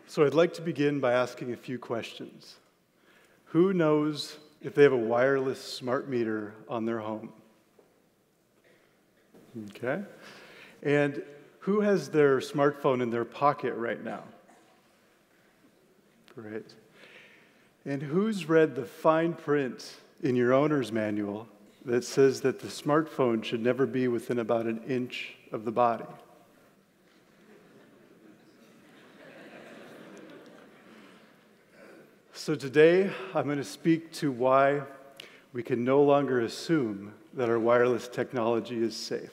So I'd like to begin by asking a few questions. Who knows if they have a wireless smart meter on their home? Okay. And who has their smartphone in their pocket right now? Great. And who's read the fine print in your owner's manual that says that the smartphone should never be within about an inch of the body? So today, I'm going to speak to why we can no longer assume that our wireless technology is safe.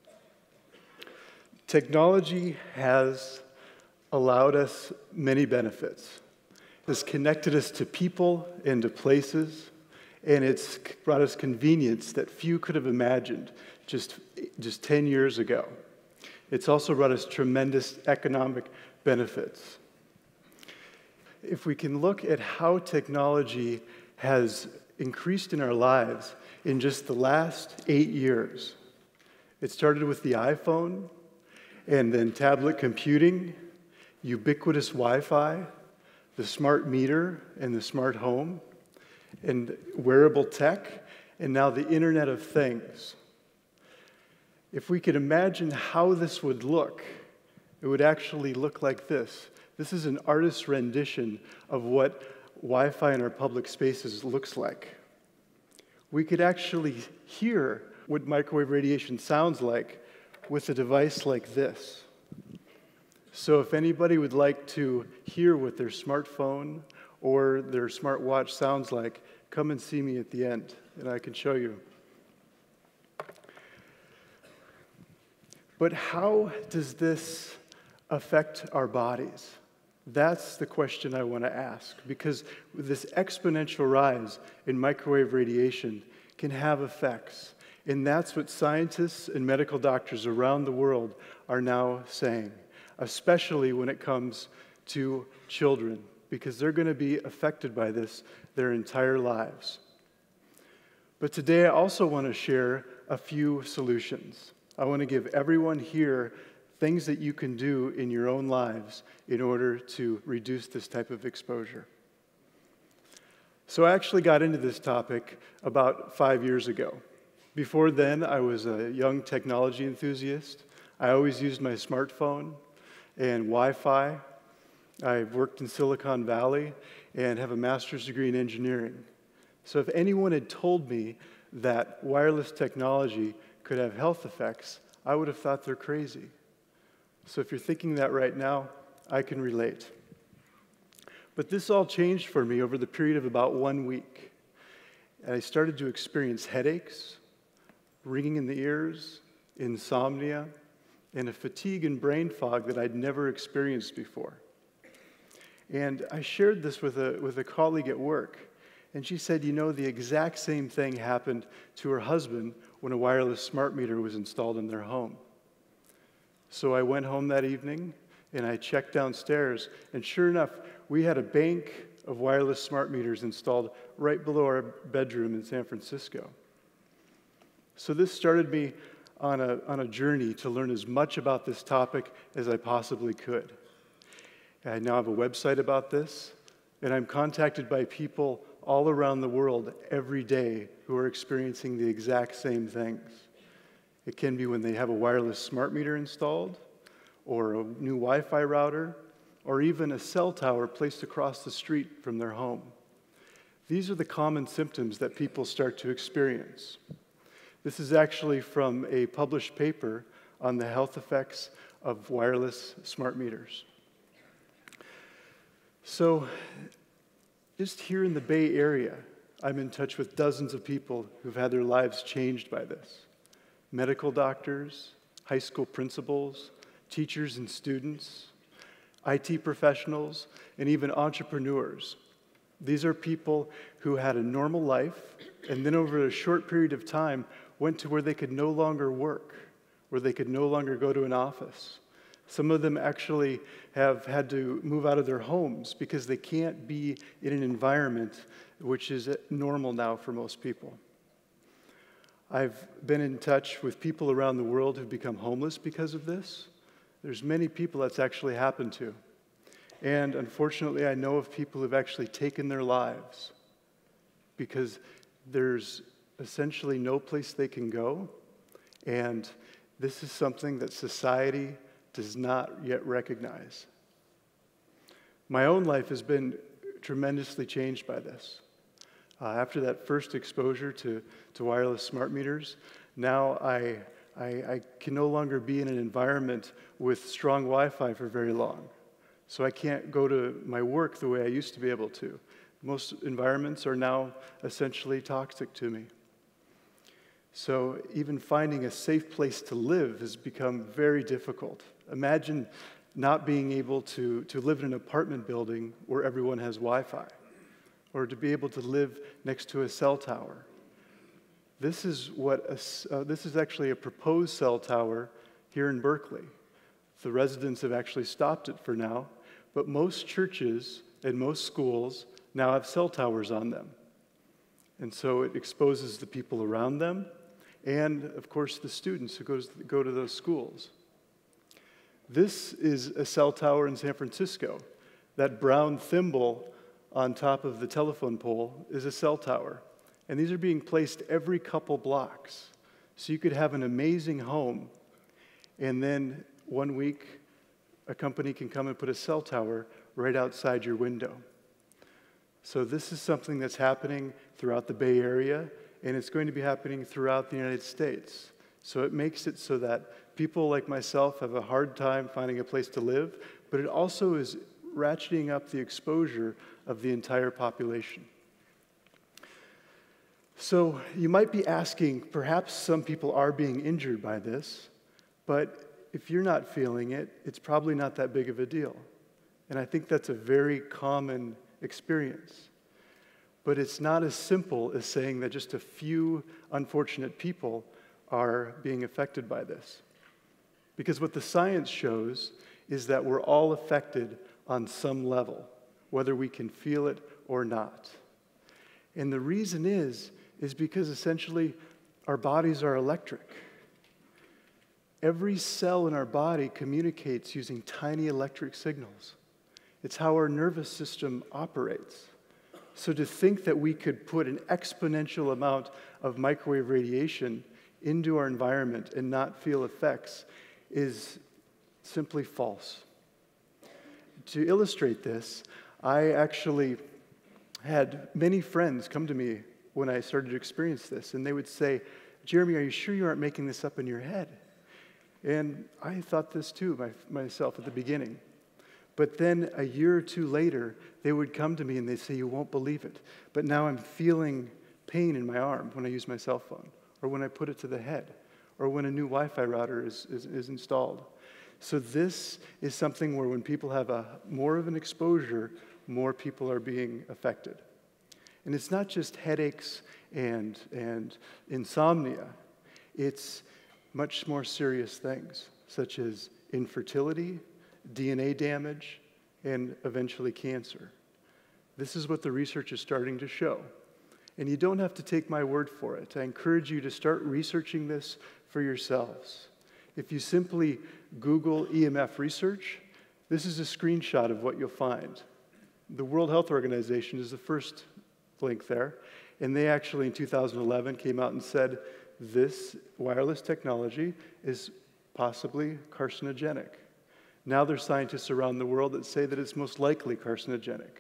Technology has allowed us many benefits. It's connected us to people and to places, and it's brought us convenience that few could have imagined just 10 years ago. It's also brought us tremendous economic benefits. If we can look at how technology has increased in our lives in just the last 8 years, it started with the iPhone, and then tablet computing, ubiquitous Wi-Fi, the smart meter and the smart home, and wearable tech, and now the Internet of Things. If we could imagine how this would look, it would actually look like this. This is an artist's rendition of what Wi-Fi in our public spaces looks like. We could actually hear what microwave radiation sounds like with a device like this. So if anybody would like to hear what their smartphone or their smartwatch sounds like, come and see me at the end, and I can show you. But how does this affect our bodies? That's the question I want to ask, because this exponential rise in microwave radiation can have effects. And that's what scientists and medical doctors around the world are now saying, especially when it comes to children, because they're going to be affected by this their entire lives. But today I also want to share a few solutions. I want to give everyone here things that you can do in your own lives in order to reduce this type of exposure. So I actually got into this topic about 5 years ago. Before then, I was a young technology enthusiast. I always used my smartphone and Wi-Fi. I've worked in Silicon Valley and have a master's degree in engineering. So if anyone had told me that wireless technology could have health effects, I would have thought they're crazy. So if you're thinking that right now, I can relate. But this all changed for me over the period of about 1 week. And I started to experience headaches, ringing in the ears, insomnia, and a fatigue and brain fog that I'd never experienced before. And I shared this with a colleague at work, and she said, you know, the exact same thing happened to her husband when a wireless smart meter was installed in their home. So I went home that evening, and I checked downstairs, and sure enough, we had a bank of wireless smart meters installed right below our bedroom in San Francisco. So this started me on a journey to learn as much about this topic as I possibly could. I now have a website about this, and I'm contacted by people all around the world every day who are experiencing the exact same things. It can be when they have a wireless smart meter installed, or a new Wi-Fi router, or even a cell tower placed across the street from their home. These are the common symptoms that people start to experience. This is actually from a published paper on the health effects of wireless smart meters. So, just here in the Bay Area, I'm in touch with dozens of people who've had their lives changed by this. Medical doctors, high school principals, teachers and students, IT professionals, and even entrepreneurs. These are people who had a normal life, and then over a short period of time, went to where they could no longer work, where they could no longer go to an office. Some of them actually have had to move out of their homes because they can't be in an environment which is normal now for most people. I've been in touch with people around the world who've become homeless because of this. There's many people that's actually happened to. And unfortunately, I know of people who've actually taken their lives because there's essentially no place they can go. And this is something that society does not yet recognize. My own life has been tremendously changed by this. After that first exposure to wireless smart meters, now I can no longer be in an environment with strong Wi-Fi for very long. So I can't go to my work the way I used to be able to. Most environments are now essentially toxic to me. So even finding a safe place to live has become very difficult. Imagine not being able to live in an apartment building where everyone has Wi-Fi, or to be able to live next to a cell tower. This is actually a proposed cell tower here in Berkeley. The residents have actually stopped it for now, but most churches and most schools now have cell towers on them. And so it exposes the people around them and, of course, the students who go to those schools. This is a cell tower in San Francisco. That brown thimble on top of the telephone pole is a cell tower. And these are being placed every couple blocks. So you could have an amazing home, and then one week, a company can come and put a cell tower right outside your window. So this is something that's happening throughout the Bay Area, and it's going to be happening throughout the United States. So it makes it so that people like myself have a hard time finding a place to live, but it also is ratcheting up the exposure of the entire population. So you might be asking, perhaps some people are being injured by this, but if you're not feeling it, it's probably not that big of a deal. And I think that's a very common experience. But it's not as simple as saying that just a few unfortunate people are being affected by this. Because what the science shows is that we're all affected on some level, whether we can feel it or not. And the reason is because essentially our bodies are electric. Every cell in our body communicates using tiny electric signals. It's how our nervous system operates. So to think that we could put an exponential amount of microwave radiation into our environment and not feel effects is simply false. To illustrate this, I actually had many friends come to me when I started to experience this, and they would say, "Jeromy, are you sure you aren't making this up in your head?" And I thought this too myself at the beginning. But then a year or two later, they would come to me and they'd say, "You won't believe it, but now I'm feeling pain in my arm when I use my cell phone, or when I put it to the head, or when a new Wi-Fi router is installed." So this is something where when people have more of an exposure, more people are being affected. And it's not just headaches and insomnia. It's much more serious things, such as infertility, DNA damage, and eventually cancer. This is what the research is starting to show. And you don't have to take my word for it. I encourage you to start researching this for yourselves. If you simply Google EMF research, this is a screenshot of what you'll find. The World Health Organization is the first link there, and they actually in 2011 came out and said this wireless technology is possibly carcinogenic. Now there's scientists around the world that say that it's most likely carcinogenic.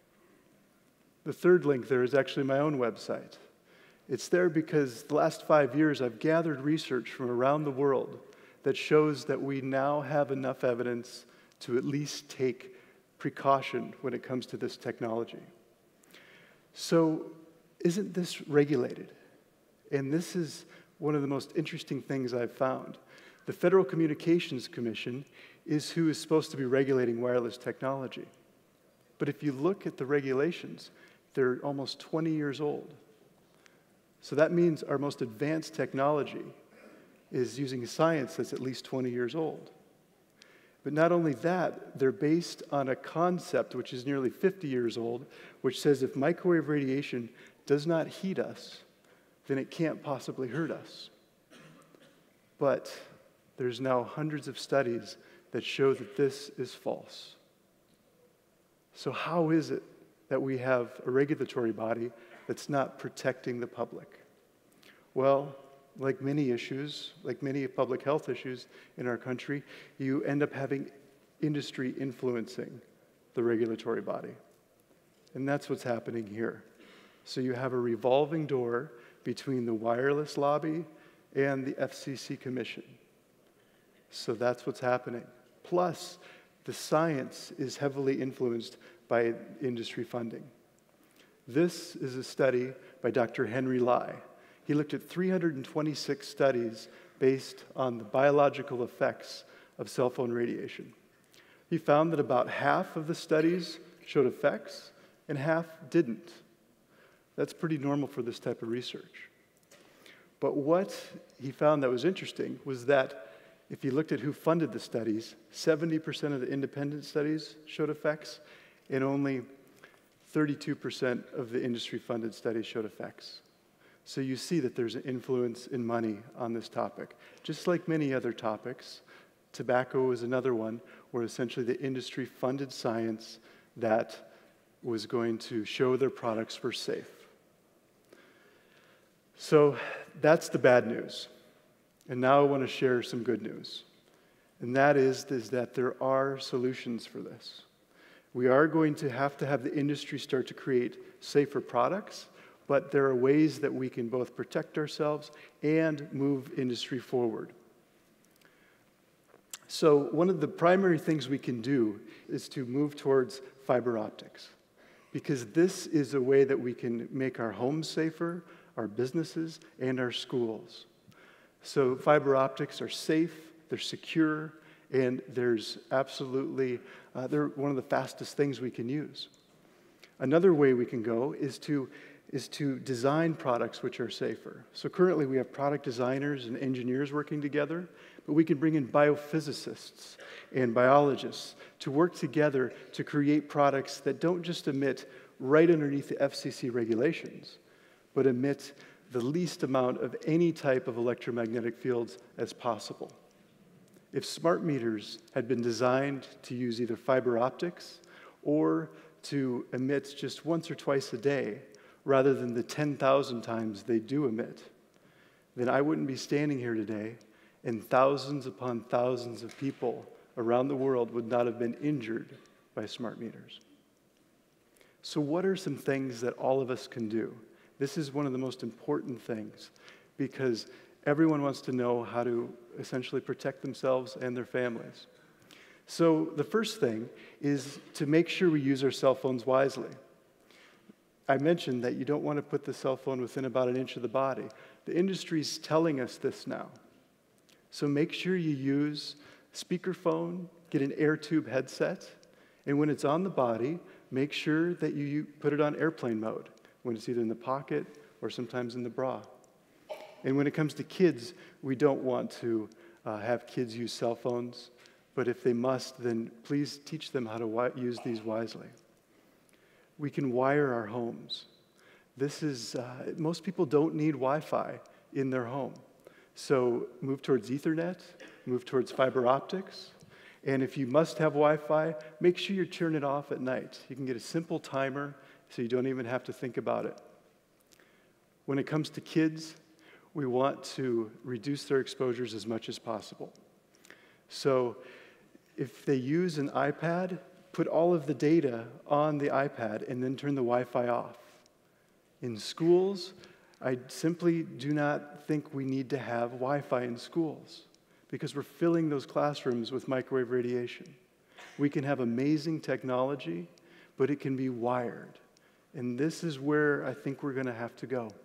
The third link there is actually my own website. It's there because the last 5 years I've gathered research from around the world that shows that we now have enough evidence to at least take precaution when it comes to this technology. So isn't this regulated? And this is one of the most interesting things I've found. The Federal Communications Commission is who is supposed to be regulating wireless technology. But if you look at the regulations, they're almost 20 years old. So that means our most advanced technology is using science that's at least 20 years old. But not only that, they're based on a concept which is nearly 50 years old, which says if microwave radiation does not heat us, then it can't possibly hurt us. But there's now hundreds of studies that show that this is false. So how is it that we have a regulatory body that's not protecting the public? Well, like many issues, like many public health issues in our country, you end up having industry influencing the regulatory body. And that's what's happening here. So you have a revolving door between the wireless lobby and the FCC Commission. So that's what's happening. Plus, the science is heavily influenced by industry funding. This is a study by Dr. Henry Lai. He looked at 326 studies based on the biological effects of cell phone radiation. He found that about half of the studies showed effects and half didn't. That's pretty normal for this type of research. But what he found that was interesting was that if you looked at who funded the studies, 70% of the independent studies showed effects, and only 32% of the industry-funded studies showed effects. So you see that there's an influence in money on this topic. Just like many other topics, tobacco is another one where essentially the industry funded science that was going to show their products were safe. So that's the bad news. And now I want to share some good news. And that is that there are solutions for this. We are going to have the industry start to create safer products, but there are ways that we can both protect ourselves and move industry forward. So one of the primary things we can do is to move towards fiber optics, because this is a way that we can make our homes safer, our businesses, and our schools. So fiber optics are safe, they're secure, and there's absolutely, they're one of the fastest things we can use. Another way we can go is to design products which are safer. So currently we have product designers and engineers working together, but we can bring in biophysicists and biologists to work together to create products that don't just emit right underneath the FCC regulations, but emit the least amount of any type of electromagnetic fields as possible. If smart meters had been designed to use either fiber optics or to emit just once or twice a day, rather than the 10,000 times they do emit, then I wouldn't be standing here today, and thousands upon thousands of people around the world would not have been injured by smart meters. So what are some things that all of us can do? This is one of the most important things, because everyone wants to know how to essentially protect themselves and their families. So the first thing is to make sure we use our cell phones wisely. I mentioned that you don't want to put the cell phone within about an inch of the body. The industry's telling us this now. So make sure you use speakerphone, get an air tube headset, and when it's on the body, make sure that you put it on airplane mode, when it's either in the pocket or sometimes in the bra. And when it comes to kids, we don't want to have kids use cell phones, but if they must, then please teach them how to use these wisely. We can wire our homes. This is, most people don't need Wi-Fi in their home. So move towards Ethernet, move towards fiber optics, and if you must have Wi-Fi, make sure you turn it off at night. You can get a simple timer so you don't even have to think about it. When it comes to kids, we want to reduce their exposures as much as possible. So if they use an iPad, put all of the data on the iPad and then turn the Wi-Fi off. In schools, I simply do not think we need to have Wi-Fi in schools because we're filling those classrooms with microwave radiation. We can have amazing technology, but it can be wired. And this is where I think we're going to have to go.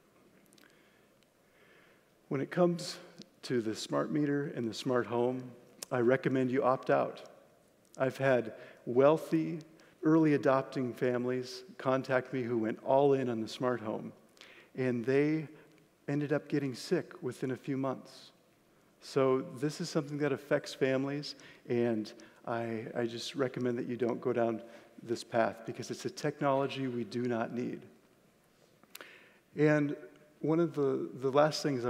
When it comes to the smart meter and the smart home, I recommend you opt out. I've had wealthy, early adopting families contact me who went all in on the smart home, and they ended up getting sick within a few months. So this is something that affects families, and I just recommend that you don't go down this path because it's a technology we do not need. And one of the last things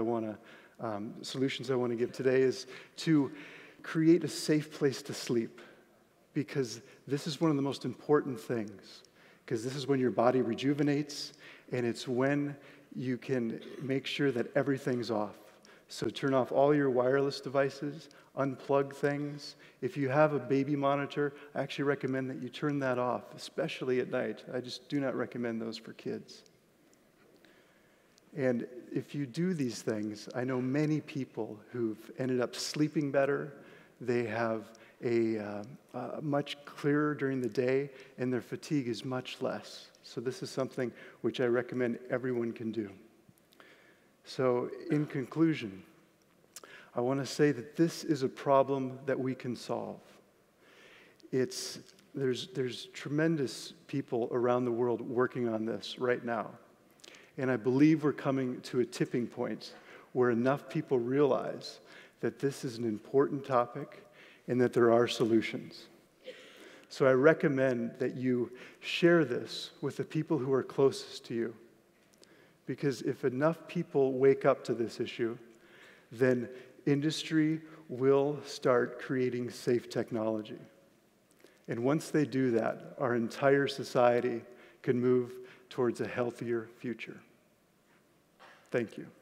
solutions I want to give today is to create a safe place to sleep. because this is one of the most important things, because this is when your body rejuvenates, and it's when you can make sure that everything's off. So turn off all your wireless devices, unplug things. If you have a baby monitor, I actually recommend that you turn that off, especially at night. I just do not recommend those for kids. And if you do these things, I know many people who've ended up sleeping better. They have a much clearer during the day, and their fatigue is much less. So this is something which I recommend everyone can do. So in conclusion, I want to say that this is a problem that we can solve. There's tremendous people around the world working on this right now. And I believe we're coming to a tipping point where enough people realize that this is an important topic and that there are solutions. So I recommend that you share this with the people who are closest to you. Because if enough people wake up to this issue, then industry will start creating safe technology. And once they do that, our entire society can move towards a healthier future. Thank you.